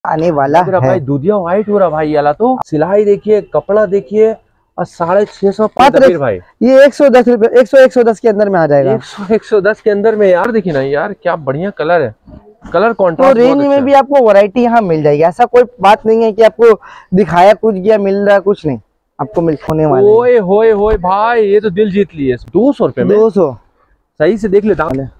आने वाला है भाई। दूधिया व्हाइट हो रहा भाई, वाला तो सिलाई देखिए, कपड़ा देखिए, और 650 भाई। ये 110 रुपए, 110 के अंदर में आ जाएगा। 110 के अंदर में यार। देखिए ना यार, क्या बढ़िया कलर है, कलर कॉन्ट्रास्ट। तो रेंज में भी आपको वैरायटी यहाँ मिल जाएगी। ऐसा कोई बात नहीं है कि आपको दिखाया कुछ गया मिल रहा है कुछ नहीं, आपको मिल होने वाला है। ओए होए होए भाई, ये तो दिल जीत लिए। 200 रुपए में 200 सही से देख लेता हूँ।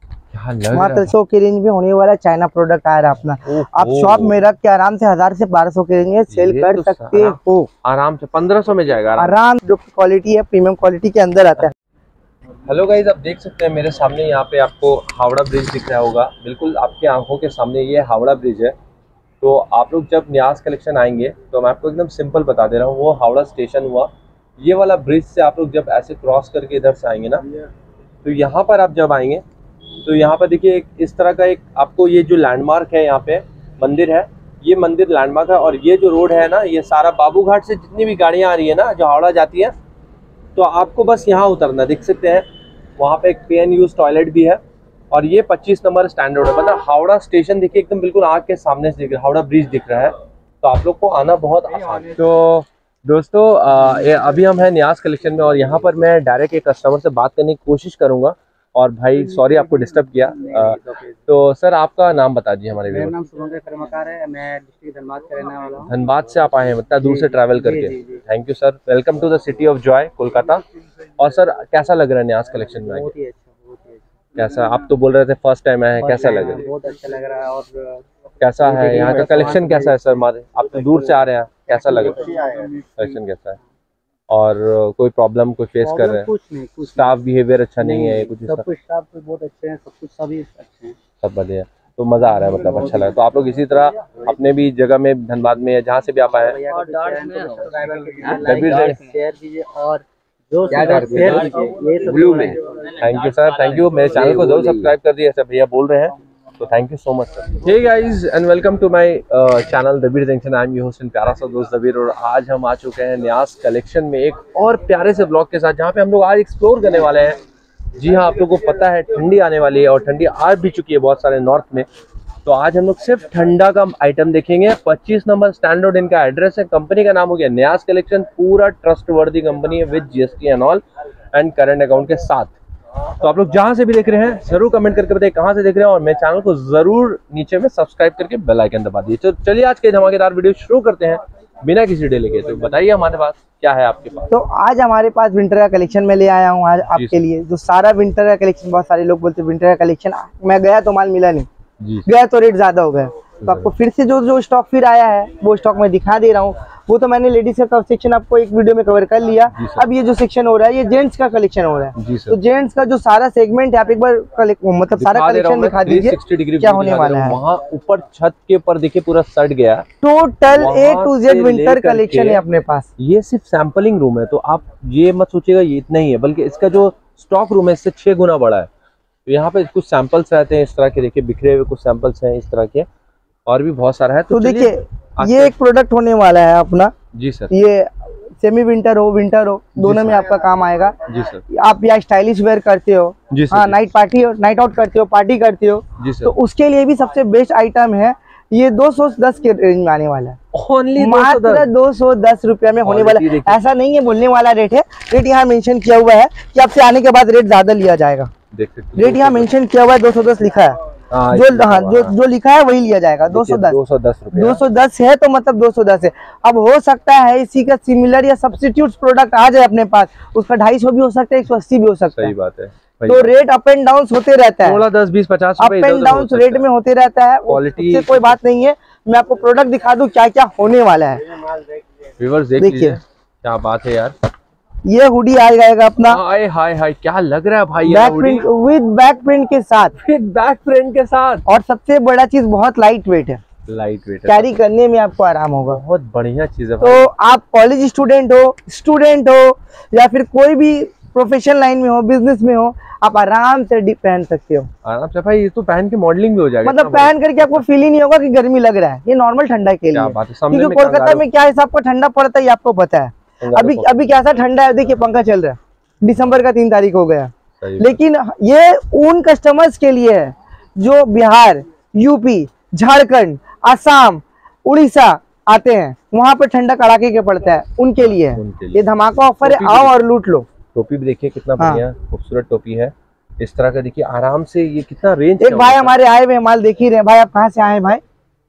मात्र 100 के रेंज में होने वाला चाइना प्रोडक्ट आ रहा है अपना। आप शॉप में रख के आराम से 1000 से 1200 के रेंज में सेल कर सकते हो। आराम से 1500 में जाएगा आराम। जो क्वालिटी है प्रीमियम क्वालिटी के अंदर आता है। हेलो गाइस, आप देख सकते हैं मेरे सामने यहाँ पे आपको हावड़ा ब्रिज दिख रहा होगा। बिल्कुल आपकी आंखों के सामने ये हावड़ा ब्रिज है। तो आप लोग जब न्यास कलेक्शन आएंगे तो मैं आपको एकदम सिंपल बता दे रहा हूँ, वो हावड़ा स्टेशन हुआ, ये वाला ब्रिज से आप लोग जब ऐसे क्रॉस करके इधर से आएंगे ना, तो यहाँ पर आप जब आएंगे तो यहाँ पर देखिए इस तरह का एक आपको ये जो लैंडमार्क है, यहाँ पे मंदिर है, ये मंदिर लैंडमार्क है। और ये जो रोड है ना, ये सारा बाबू घाट से जितनी भी गाड़ियाँ आ रही है ना जो हावड़ा जाती है, तो आपको बस यहाँ उतरना। देख सकते हैं वहाँ पे एक पेन यूज टॉयलेट भी है। और ये 25 नंबर स्टैंड रोड है। मतलब हावड़ा स्टेशन देखिए एकदम बिल्कुल आँख के सामने से दिख रहा है, हावड़ा ब्रिज दिख रहा है। तो आप लोग को आना बहुत आसान है। तो दोस्तों अभी हम हैं न्यास कलेक्शन में, और यहाँ पर मैं डायरेक्ट एक कस्टमर से बात करने की कोशिश करूँगा। और भाई सॉरी आपको डिस्टर्ब किया। तो सर आपका नाम बता दीजिए हमारे। मेरा नाम शुभंकर कर्मकार है, मैं डिस्ट्रिक्ट धनबाद का रहने वाला हूँ। धनबाद से आप आए हैं, मतलब दूर से ट्रैवल करके। Thank you sir, welcome to the city of joy Kolkata. और सर कैसा लग रहा है न्यास कलेक्शन में? बहुत ही अच्छा, बहुत ही अच्छा। कैसा, आप तो बोल रहे थे फर्स्ट टाइम आए हैं, कैसा लग रहा है? बहुत अच्छा लग रहा है। और कैसा है यहाँ का कलेक्शन, कैसा है सर? हमारे आप तो दूर से आ रहे हैं, कैसा लग रहा है कलेक्शन, कैसा है? और कोई प्रॉब्लम कोई फेस कर रहे हैं? कुछ नहीं, कुछ स्टाफ बिहेवियर अच्छा नहीं है कुछ? सब कुछ स्टाफ बहुत अच्छे हैं, सब कुछ सभी अच्छे हैं, सब बढ़िया। तो मजा आ रहा है, मतलब अच्छा लगा। तो आप लोग इसी तरह अपने भी जगह में धनबाद में या जहाँ से भी आप आए हैं, शेयर कीजिए और जो ब्लू में। Thank you sir, thank you. मेरे चैनल को जरूर सब्सक्राइब कर दिए, ऐसा भैया बोल रहे हैं, तो thank you so much sir. Hey guys and welcome to my channel Dabir junction. I am your host प्यारा सा दोस्त दबीर, और आज हम आ चुके हैं न्यास कलेक्शन में एक और प्यारे से ब्लॉग के साथ, जहाँ पे हम लोग आज एक्सप्लोर करने वाले हैं। जी हाँ, आप लोगों को पता है ठंडी आने वाली है, और ठंडी आ भी चुकी है बहुत सारे नॉर्थ में। तो आज हम लोग सिर्फ ठंडा का आइटम देखेंगे। 25 नंबर स्टैंड रोड इनका एड्रेस है। कंपनी का नाम हो गया न्यास कलेक्शन। पूरा ट्रस्ट वर्दी कंपनी है with GST and all and current account के साथ। तो आप लोग जहां से भी देख रहे हैं जरूर कमेंट करके बताइए कहां से देख रहे हैं, और मेरे चैनल को जरूर नीचे में सब्सक्राइब करके बेल आइकन दबा दीजिए। तो चलिए आज के धमाकेदार वीडियो शुरू करते हैं बिना किसी डिले के। तो बताइए हमारे पास क्या है आपके पास? तो आज हमारे पास विंटर का कलेक्शन में ले आया हूँ आज आपके लिए। जो सारा विंटर का कलेक्शन, बहुत सारे लोग बोलते हैं विंटर का कलेक्शन, मैं गया तो माल मिला नहीं, गया तो रेट ज्यादा हो गया। तो आपको फिर से जो स्टॉक फिर आया है वो स्टॉक में दिखा दे रहा हूँ। वो तो मैंने लेडीज का सेक्शन आपको एक वीडियो में कवर कर लिया। अब ये जो सेक्शन हो रहा है ये जेंट्स का कलेक्शन हो रहा है। तो जेंट्स का जो सारा सेगमेंट है आप एक बार मतलब सारा कलेक्शन दिखा दीजिए क्या होने वाला है। वहाँ ऊपर छत के ऊपर देखिए पूरा सट गया। Total A to Z winter collection है अपने पास। ये सिर्फ सैंपलिंग रूम है, तो आप ये मत सोचिएगा ये इतना ही है, बल्कि इसका जो स्टॉक रूम है इससे 6 गुना बड़ा है। तो यहाँ पे कुछ सैंपल्स रहते हैं इस तरह के, देखिए बिखरे हुए कुछ सैंपल्स हैं इस तरह के, और भी बहुत सारा है। तो देखिए ये एक प्रोडक्ट होने वाला है अपना। जी सर। ये सेमी विंटर हो विंटर हो दोनों में आपका काम आएगा। जी सर। आप या स्टाइलिश वेयर करते हो, हाँ नाइट पार्टी हो, नाइट आउट करते हो, पार्टी करते हो, तो उसके लिए भी सबसे बेस्ट आइटम है। ये 210 के रेंज में आने वाला है। ओनली मात्र 210 रुपया में होने वाला है। ऐसा नहीं है बोलने वाला रेट है, रेट यहाँ मेंशन किया हुआ है कि आपसे आने के बाद रेट ज्यादा लिया जाएगा। रेट यहाँ मेंशन किया हुआ है, 210 लिखा है। जो लिखा है वही लिया जाएगा। 210 है तो मतलब 210 है। अब हो सकता है इसी का सिमिलर या सब्स्टिट्यूट प्रोडक्ट आ जाए अपने पास, उसका 250 भी हो सकता है, 180 भी हो सकता है। सही बात है। तो रेट अप एंड डाउन होते रहता है, 16, 10, 20, 50 अप एंड डाउन रेट में होते रहता है। क्वालिटी से कोई बात नहीं है। मैं आपको प्रोडक्ट दिखा दूं क्या क्या होने वाला है। व्यूअर्स देखिए क्या बात है यार। ये हुडी आ जाएगा अपना। हाय हाय हाय, क्या लग रहा है भाई, back print with back print के साथ, बैक प्रिंट के साथ। और सबसे बड़ा चीज बहुत लाइट वेट है, लाइट वेट है, कैरी करने में आपको आराम होगा। बहुत बढ़िया चीज है। तो आप कॉलेज स्टूडेंट हो या फिर कोई भी प्रोफेशनल लाइन में हो, बिजनेस में हो, आप आराम से पहन सकते हो। आराम से भाई, ये तो पहन के मॉडलिंग भी हो जाएगा। मतलब पहन करके आपको फील ही नहीं होगा कि गर्मी लग रहा है। ये नॉर्मल ठंडा के लिए, क्योंकि कोलकाता में क्या हिसाब का ठंडा पड़ता है आपको पता है। अभी कैसा ठंडा है, देखिए पंखा चल रहा है, दिसंबर का 3 तारीख हो गया। लेकिन ये उन कस्टमर्स के लिए है जो बिहार, यूपी, झारखंड, असम, उड़ीसा आते हैं, वहाँ पर ठंडा कड़ाके के पड़ता है, उनके लिए है ये धमाका ऑफर है। आओ और लूट लो। टोपी भी देखिए कितना बढ़िया खूबसूरत टोपी है इस तरह का। देखिए आराम से ये कितना रेंज। एक भाई हमारे आए हुए माल देख ही रहे हैं। भाई आप कहाँ से आए भाई?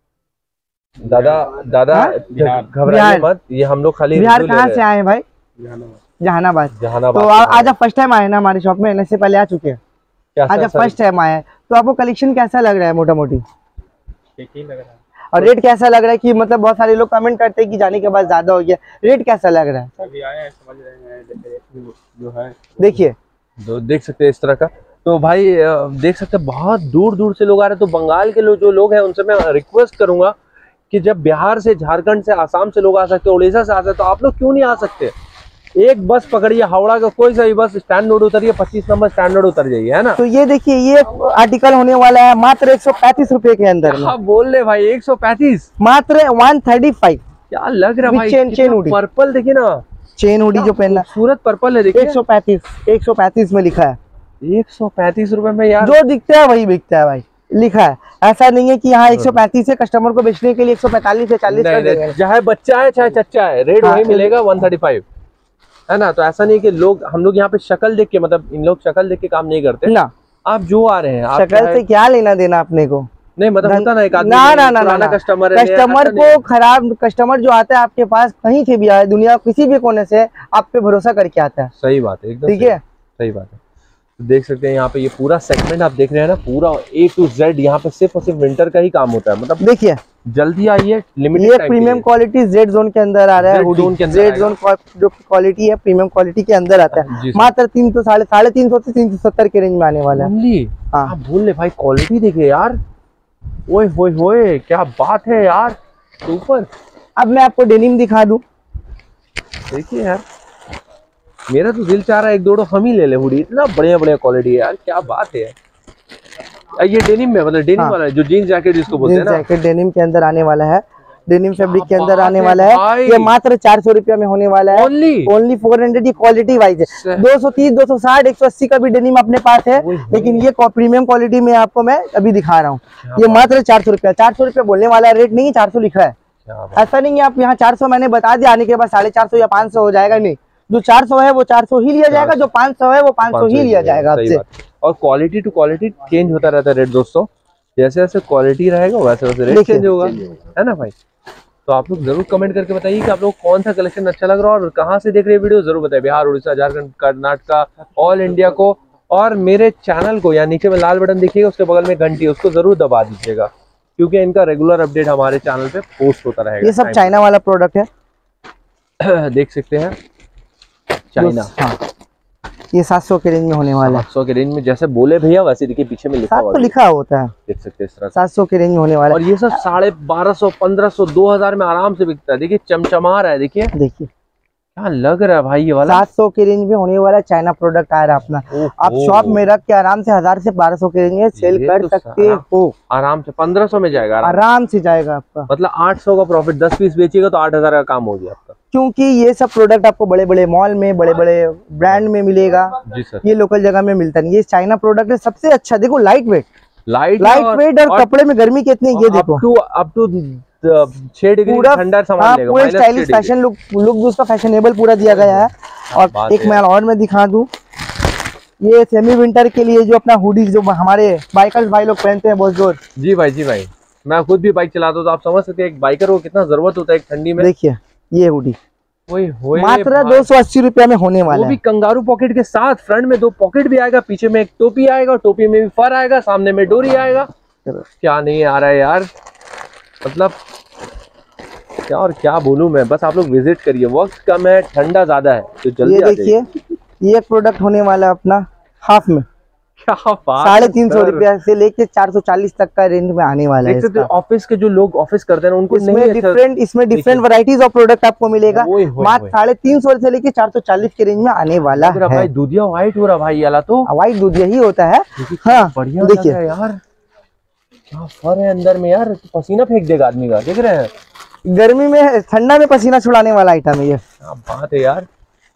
दादा घबराइए मत, ये हम लोग खाली बिहार। कहाँ से आए भाई? जहानाबाद। तो आज आप फर्स्ट टाइम आए ना हमारे शॉप में? इससे पहले आ चुके हैं? आज आप फर्स्ट टाइम आए, तो आपको कलेक्शन कैसा लग रहा है? मोटा मोटी ठीक ही लग रहा है। और रेट कैसा लग रहा है? कि मतलब बहुत सारे लोग कमेंट करते हैं कि जाने के बाद ज्यादा हो गया, रेट कैसा लग रहा है? अभी आए हैं, समझ रहे हैं जो है। देखिए देख सकते हैं इस तरह का। तो भाई देख सकते हैं बहुत दूर दूर से लोग आ रहे हैं। तो बंगाल के लोग जो लोग हैं उनसे मैं रिक्वेस्ट करूंगा कि जब बिहार से, झारखंड से, आसाम से लोग आ सकते हैं, उड़ीसा से आ सकते हैं, तो आप लोग क्यों नहीं आ सकते? एक बस पकड़िए, हावड़ा का कोई सा भी बस स्टैंड रोड उतरिए, 25 नंबर स्टैंड रोड उतर जाइए, है ना। तो ये देखिए ये आर्टिकल होने वाला है मात्र 135 रुपए के अंदर। हाँ बोल रहे भाई 135, मात्र 135। क्या लग रहा है भाई? चेन हुडी, पर्पल देखिए ना, चेन हुडी जो पहनना, सूरत पर्पल है। देखिए 135 में लिखा है। 135 रुपए में यार, जो दिखता है वही बिकता है भाई, लिखा है। ऐसा नहीं है कि यहाँ 135 है, कस्टमर को बेचने के लिए 145 से 40 कर देंगे। चाहे बच्चा है चाहे चच्चा है, रेट वही मिलेगा 135, है ना। तो ऐसा नहीं कि लोग, हम लोग यहाँ पे शक्ल देख के, मतलब इन लोग शक्ल देख के काम नहीं करते ना। आप जो आ रहे हैं, शक्ल से क्या लेना देना अपने को? नहीं मतलब होता ना एक आदमी ना कस्टमर को खराब, कस्टमर जो आता है आपके पास कहीं से भी आए, दुनिया किसी भी कोने से, आप पे भरोसा करके आता है। सही बात है, एकदम ठीक है, सही बात है। देख सकते हैं यहाँ पे ये पूरा सेगमेंट आप देख रहे हैं ना, पूरा A to Z यहाँ पे सिर्फ और सिर्फ विंटर का ही काम होता है। मतलब देखिए जल्दी आइए, लिमिटेड ये प्रीमियम क्वालिटी जेड जोन के अंदर आ रहा है। जेड जोन जो क्वालिटी है प्रीमियम क्वालिटी के अंदर आता है। मात्र 300 साढ़े 300 से 370 के रेंज में आने वाला है। हाँ भूल ले भाई, क्वालिटी देखिए यार, ओए होए होए क्या बात है यार, सुपर। अब मैं आपको डेनिम दिखा दूं, देखिए यार मेरा तो दिल चाह रहा है एक दो हम ही ले ले हुडी, इतना बढ़िया बढ़िया क्वालिटी है यार, क्या बात है। ये डेनिम में, मतलब डेनिम वाला है जो जीन्स जैकेट जिसको बोलते हैं ना, जैकेट डेनिम के अंदर आने वाला है, डेनिम फैब्रिक के अंदर आने वाला है। ये मात्र 400 रुपया में होने वाला है। ओनली 400। ये क्वालिटी वाइज है, 230, 260, 180 का भी डेनिम अपने पास है, लेकिन ये प्रीमियम क्वालिटी में आपको मैं अभी दिखा रहा हूँ। ये मात्र 400 रुपया। 400 रुपया बोलने वाला रेट नहीं है, 400 लिखा है। ऐसा नहीं है आप यहाँ 400 मैंने बता दिया, आने के बाद 450 या 500 हो जाएगा, नहीं। जो 400 है वो 400 ही लिया जाएगा, जो 500 है वो 500 ही लिया जाएगा आपसे। और क्वालिटी टू क्वालिटी चेंज होता रहता है रेट दोस्तों, जैसे जैसे क्वालिटी रहेगा वैसे वैसे रेट चेंज होगा, है ना भाई। तो आप लोग जरूर कमेंट करके बताइए कि आप लोग कौन सा कलेक्शन अच्छा लग रहा है और कहाँ से देख रहे हैं वीडियो, जरूर बताइए। बिहार, उड़ीसा, झारखंड, कर्नाटका, ऑल इंडिया को। और मेरे चैनल को, या नीचे में लाल बटन देखिएगा, उसके बगल में घंटी, उसको जरूर दबा दीजिएगा, क्योंकि इनका रेगुलर अपडेट हमारे चैनल पे पोस्ट होता रहेगा। ये सब चाइना वाला प्रोडक्ट है, देख सकते हैं चाइना। हाँ, ये 700 के रेंज में होने वाला है। 700 के रेंज में, जैसे बोले भैया वैसे देखिए पीछे में लिखा हुआ, लिखा होता है, देख सकते हैं इस तरह 700 के रेंज में होने वाला है। और ये सब 1250, 1500, 2000 में आराम से बिकता है। देखिए चमचमा रहा है, देखिए क्या लग रहा है भाई ये वाला। 700 के रेंज में होने वाला चाइना प्रोडक्ट आ रहा है अपना। आप शॉप में रख के आराम से 1000 से 1200 के रेंज में सेल कर सकते हो। आराम से 1500 में जाएगा, आराम से जाएगा आपका। मतलब 800 का प्रॉफिट, 10 पीस बेचिएगा तो 8000 का काम हो गया आपका। क्योंकि ये सब प्रोडक्ट आपको बड़े बड़े मॉल में, बड़े बड़े ब्रांड में मिलेगा। जी सर। ये लोकल जगह में मिलता नहीं। ये चाइना प्रोडक्ट है, सबसे अच्छा। देखो लाइट वेट और कपड़े में गर्मी कितनी, ये देखो अप टू 6 डिग्री ठंडा सामान लेगा। पूरा स्टाइलिश फैशन लुक भी उसका फैशनेबल पूरा दिया गया है। और एक मैं और मैं दिखा दूं, ये सेमी विंटर के लिए जो अपना हुडी जो हमारे बाइकर्स भाई लोग पहनते हैं बहुत जोर। जी भाई, मैं खुद भी बाइक चलाता हूँ तो आप समझ सकते हैं एक बाइकर को कितना जरूरत होता है एक ठंडी में। देखिए ये हुडी मात्र 280 रुपया में होने वाला है। वो भी कंगारू पॉकेट के साथ, फ्रंट में 2 पॉकेट भी आएगा, पीछे में एक टोपी आएगा, टोपी में भी फर आएगा, सामने में डोरी आएगा। क्या नहीं आ रहा है यार, मतलब क्या और क्या बोलूं मैं। बस आप लोग विजिट करिए, वक्त कम है, ठंडा ज्यादा है, तो जल्दी आ जाइए। देखिए ये प्रोडक्ट होने वाला अपना हाफ में, क्या बात, 350 रुपया से लेके 440 तक का रेंज में आने वाला है। ऑफिस के जो लोग ऑफिस करते हैं उनको इसमें डिफरेंट वैरायटीज ऑफ प्रोडक्ट आपको मिलेगा। मात्र 350 से लेके 440 के रेंज में आने वाला है। भाई दूधिया व्हाइट हो रहा भाई, ये वाला तो व्हाइट दूधिया ही होता है। हाँ बढ़िया देखिए यार, क्या फर है अंदर में यार, पसीना फेंक देगा आदमी का, देख रहे हैं। गर्मी में, ठंडा में पसीना छुड़ाने वाला आइटम है ये। क्या बात है यार।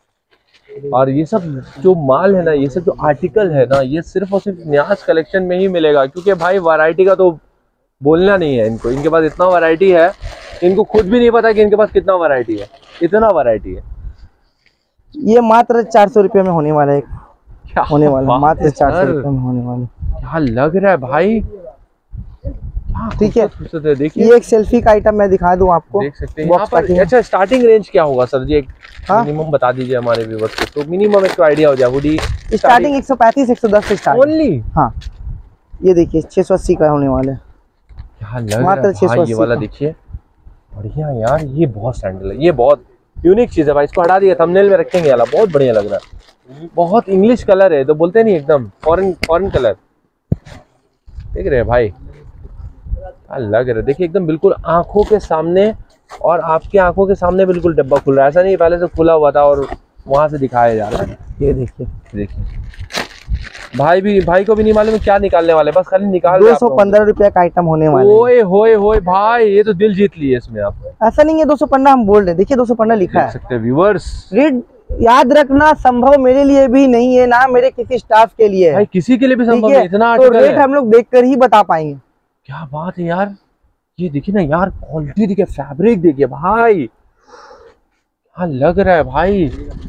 और ये सब जो माल है ना, ये सब जो आर्टिकल है ना, ये सिर्फ और सिर्फ न्यास कलेक्शन में ही मिलेगा, क्योंकि भाई वैरायटी का तो बोलना नहीं है इनको, इनके पास इतना वैरायटी है इनको खुद भी नहीं पता कि इनके पास कितना वैरायटी है, इतना वैरायटी है। ये मात्र 400 रुपये में होने वाला है, क्या होने वाला बात मात्र है 400 सर। रुपये में होने वाला। क्या लग रहा है भाई, ठीक है, खूबसूरत है। देखिए ये एक सेल्फी का आइटम मैं दिखा दूं आपको, देख सकते हैं बॉक्स यहाँ पर। पैकिंग। अच्छा स्टार्टिंग रेंज क्या होगा सर जी, एक हाँ? मिनिमम बता दीजिए हमारे व्यूअर्स को, तो मिनिमम एक आइडिया हो जाए। हुडी स्टार्टिंग 135 110 से स्टार्ट ओनली। हाँ ये देखिए 680 का होने वाला है। क्या लग रहा मात्र है भाई, 680 ये वाला का। देखिए बढ़िया यार, ये बहुत सैंडल है, ये बहुत यूनिक चीज है भाई। इसको हटा दिया, थंबनेल में रखेंगे वाला, बहुत बढ़िया लग रहा है। बहुत इंग्लिश कलर है, तो बोलते नहीं एकदम फॉरेन कलर। देख रहे हैं भाई, क्या लग रहा है, देखिए एकदम बिल्कुल आंखों के सामने, और आपकी आंखों के सामने बिल्कुल डब्बा खुल रहा है। ऐसा नहीं पहले से खुला हुआ था और वहां से दिखाया जा रहा है। ये देखिए भाई को भी नहीं मालूम क्या निकालने वाले, बस खाली निकाल रहे हैं आप लोग। 215 रुपये का आइटम होने वाला है। ओए होए होए भाई, ये तो दिल जीत लिए इसमें आप। ऐसा नहीं है 215 हम बोल रहे हैं, देखिए 215 लिखा देख है। सकते हैं व्यूअर्स, रेट याद रखना संभव मेरे लिए भी नहीं है ना मेरे किसी स्टाफ के लिए है, भाई किसी के लिए भी ठीक संभव है? है, इतना तो आर्टिकल रेट है। हम लोग देखकर ही बता पाएंगे। क्या बात है यार, ये देखिए ना यार, क्वालिटी देखिए, फैब्रिक देखिए भाई, हाँ लग रहा है भाई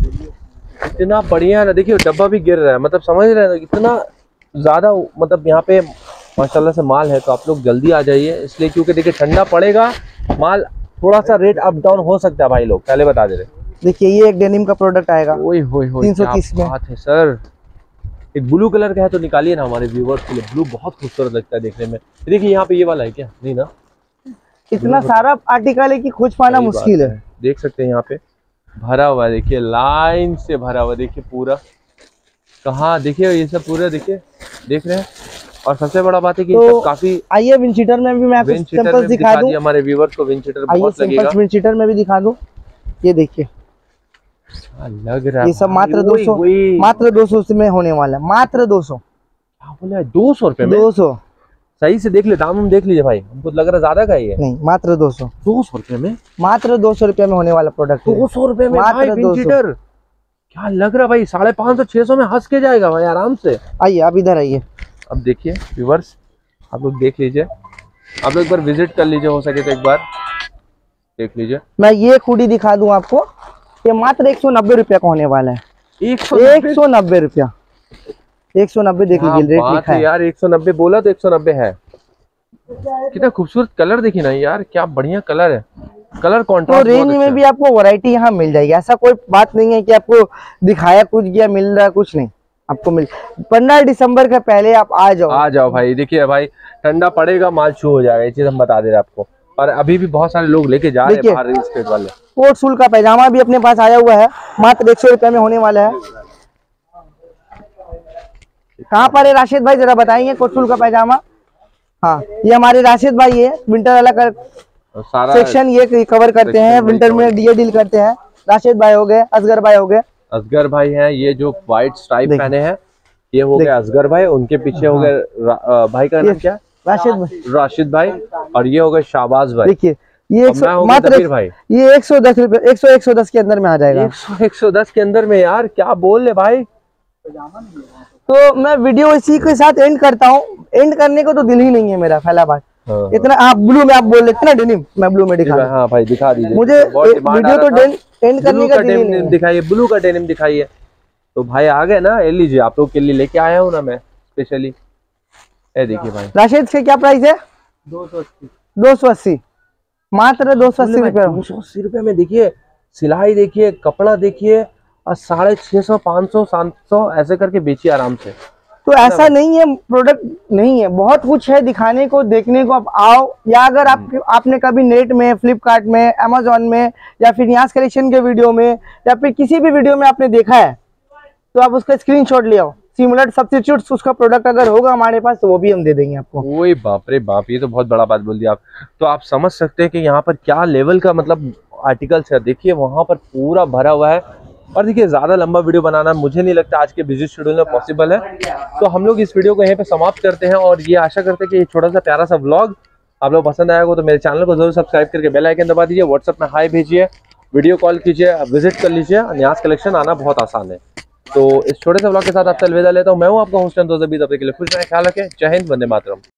इतना बढ़िया है ना। देखिए डब्बा भी गिर रहा है, मतलब समझ रहे हैं इतना ज्यादा, मतलब यहाँ पे माशाल्लाह से माल है। तो आप लोग जल्दी आ जाइए, इसलिए क्योंकि देखिए ठंडा पड़ेगा, माल थोड़ा सा रेट अप डाउन हो सकता है भाई, लोग पहले बता दे रहे। देखिए ये एक डेनिम का प्रोडक्ट आएगा ओए होए होए, 330 क्या में। बात है सर। एक ब्लू कलर का है तो निकालिए ना हमारे व्यूवर्स के लिए, ब्लू बहुत खूबसूरत लगता है देखने में। देखिए यहाँ पे ये वाला है क्या, नहीं ना, इतना सारा आर्टिकल है कि खोज पाना सही मुश्किल बात है। देख सकते हैं यहाँ पे भरा हुआ है, देखिए लाइन से भरा हुआ, देखिए पूरा कहाँ, देखिए ये सब पूरा देखिए, देख रहे हैं। और सबसे बड़ा बात है कि तो ये सब काफी आइए विंडशीटर में भी मैं आपको विंडशीटर सैंपल्स में दिखा दूं। हमारे व्यूवर्स को विंडशीटर आइए बहुत लगेगा। सैंपल्स विंडशीटर में भी दिखा दूं। ये देखिए लग रहा है ये सब भाई, मात्र ओए 200 ओए। मात्र 200 में होने वाला है, मात्र 200 क्या बोला है, 200 रुपए में? 200 सही से देख ले, दाम हम देख लीजिए भाई, हमको लग रहा है ज्यादा का ही है। नहीं मात्र 200 200 रुपए में, मात्र 200 रुपये में होने वाला प्रोडक्ट है। 200 रुपए में मात्र भाई 200। विंडशीटर। क्या लग रहा है भाई, 550 600 में हंस के जाएगा भाई आराम से। आइए आप इधर आइए। अब देखिए व्यूअर्स, आप लोग देख लीजिए, आप लोग एक बार विजिट कर लीजिए, हो सके तो एक बार देख लीजिए। मैं ये हुडी दिखा दूं आपको, ये मात्र 190 रुपया का होने वाला है। 190 रुपया, 190 देख लीजिए रेट लिखा है यार। 190 बोला तो 190 है। कितना खूबसूरत कलर देखिए ना यार, क्या बढ़िया कलर है, कलर तो कॉन्ट्रास्ट रेंज में भी आपको वैरायटी यहाँ मिल जाएगी। ऐसा कोई बात नहीं है कि आपको दिखाया कुछ गया मिल रहा है कुछ नहीं, आपको मिल 15 दिसंबर के पहले आप आ जाओ भाई। देखिए भाई ठंडा पड़ेगा, माल शू हो जाएगा, ये चीज हम बता दे रहे हैं आपको। और अभी भी बहुत सारे लोग लेके जा रहे हैं बाहर रियल एस्टेट वाले। कोट सूल का पैजामा भी अपने पास आया हुआ है, मात्र 100 रुपये में होने वाला है। कहाँ पर है राशिद भाई, जरा बताएंगे कोट सूल का पैजामा। हाँ ये हमारे राशिद भाई है, विंटर वाला कर सारा सेक्शन ये कवर करते हैं, विंटर में ये डील करते हैं। राशिद भाई हो गए, असगर भाई हो गए, असगर भाई हैं, ये जो व्हाइट स्ट्राइप पहने हैं ये हो गए असगर भाई, उनके पीछे हो गए भाई का नाम क्या, राशिद भाई, और ये हो गए शाहबाज भाई। देखिए ये मात्र भाई ये 110 रुपये 110 के अंदर में आ जाएगा। 110 के अंदर में यार, क्या बोल ले भाई। तो मैं वीडियो इसी के साथ एंड करता हूँ। एंड करने को तो दिल ही नहीं है मेरा फैलाबाद। हाँ। इतना आप ब्लू में आप बोल लेते ना डेनिम, मैं ब्लू में दिखा। हाँ भाई दिखा दीजिए, मुझे वीडियो तो एंड करने का दिल ही नहीं है। दिखाइए, ब्लू का डेनिम दिखाइए। तो भाई आ गए ना, ले लीजिए, आप लोग के लिए लेके आया हूँ ना मैं स्पेशली। ये देखिए भाई, राशिद के क्या प्राइस है? 280 मात्र 280 रुपये। 280 रुपये में देखिए, सिलाई देखिए, कपड़ा देखिए, और 650 500 700 ऐसे करके बेचिए आराम से। तो ऐसा नहीं है, प्रोडक्ट नहीं है, बहुत कुछ है दिखाने को देखने को। आप आओ, या अगर आपने कभी नेट में, फ्लिपकार्ट में, अमेजोन में, या फिर न्यास कलेक्शन के वीडियो में, या फिर किसी भी वीडियो में आपने देखा है तो आप उसका स्क्रीनशॉट ले आओ। सिमिलर सब्स्टिट्यूट्स उसका प्रोडक्ट अगर होगा हमारे पास तो वो भी हम दे देंगे आपको। ओए बाप रे बाप, ये तो बहुत बड़ा बात बोल दिया आप। तो आप समझ सकते हैं कि यहाँ पर क्या लेवल का मतलब आर्टिकल्स है। देखिए वहां पर पूरा भरा हुआ है। और देखिए ज्यादा लंबा वीडियो बनाना मुझे नहीं लगता आज के बिजी शेड्यूल में पॉसिबल है, तो हम लोग इस वीडियो को यहीं पे समाप्त करते हैं। और ये आशा करते हैं कि ये छोटा सा प्यारा सा व्लॉग आप लोग पसंद आएगा। तो मेरे चैनल को जरूर सब्सक्राइब करके बेल आइकन दबा दीजिए, व्हाट्सएप में हाई भेजिए, वीडियो कॉल कीजिए, विजिट कर लीजिए। न्यास कलेक्शन आना बहुत आसान है। तो इस छोटे से व्लॉग के साथ आपसे अलविदा लेता हूँ। मैं हूँ आपका होस्ट अंदोज़ अबीद। अपने के लिए खुश रहें, ख्याल रखें। जय हिंद, वंदे मातरम।